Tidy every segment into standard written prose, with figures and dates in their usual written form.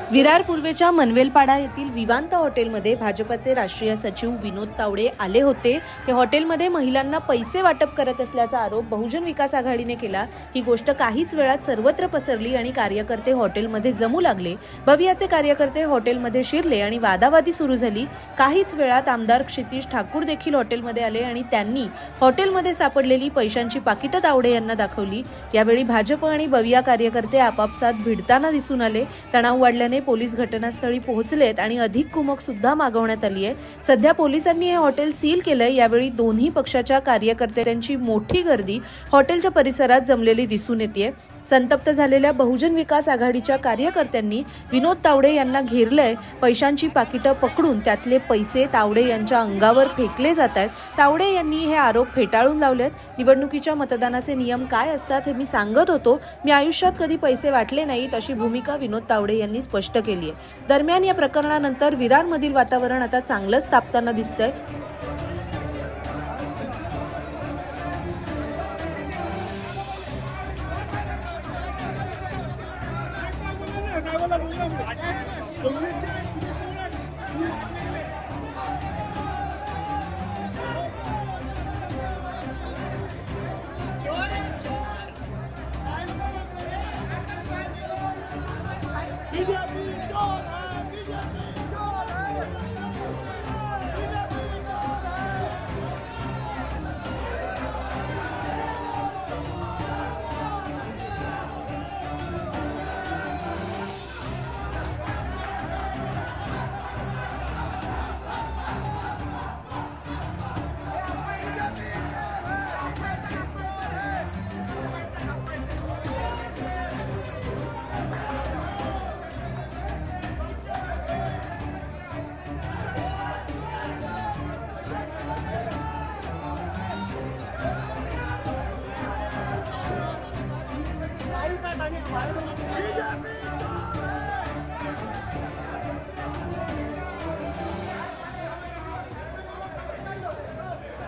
विरार पूर्वेच्या मनवेलपाडा येथील विवांत हॉटेलमध्ये भाजपचे राष्ट्रीय सचिव विनोद तावडे आले होते। ते हॉटेलमध्ये महिलांना पैसे वाटप करत असल्याचा आरोप बहुजन विकास आघाडीने केला। ही गोष्ट काहीच वेळात सर्वत्र पसरली आणि कार्यकर्ते हॉटेलमध्ये जमू लागले। भवियाचे कार्यकर्ते हॉटेलमध्ये शिरले आणि वादावादी सुरू झाली। काहीच वेळात आमदार क्षितिज ठाकूर देखील हॉटेलमध्ये आले आणि त्यांनी हॉटेलमध्ये सापडलेली पैशांची पाकिटं तावडे यांना दाखवली। यावेळी भाजप आणि भविया कार्यकर्ते आपापसात भिडताना दिसून आले। तणाव वाढल्याने पोलीस घटनास्थळी पोहोचलेत आणि अधिक कुमक सुद्धा मागवण्यात आली आहे। सध्या पोलिसांनी हे हॉटेल सील केलंय। यावेळी दोन्ही पक्षाच्या कार्यकर्त्यांची मोठी गर्दी हॉटेलच्या परिसरात जमलेली दिसून येते। संतप्त झालेल्या बहुजन विकास आघाडीच्या कार्यकर्त्यांनी विनोद तावडे यांना घेरलंय। पैशांची पाकिटं पकडून त्यातले पैसे तावडे यांच्या अंगावर फेकले जातात। तावडे यांनी हे आरोप फेटाळून लावलेत। निवडणुकीच्या मतदानाचे नियम काय असतात हे मी सांगत होतो। मी आयुष्यात कधी पैसे वाटले नाहीत अशी भूमिका विनोद तावडे यांनी स्पष्ट केली आहे। दरम्यान या प्रकरणानंतर विरारमधील वातावरण आता चांगलंच तापताना दिसतंय।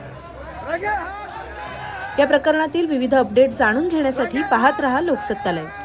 या प्रकरणातील विविध अपडेट जाणून घेण्यासाठी पाहत रहा लोकसत्तालय।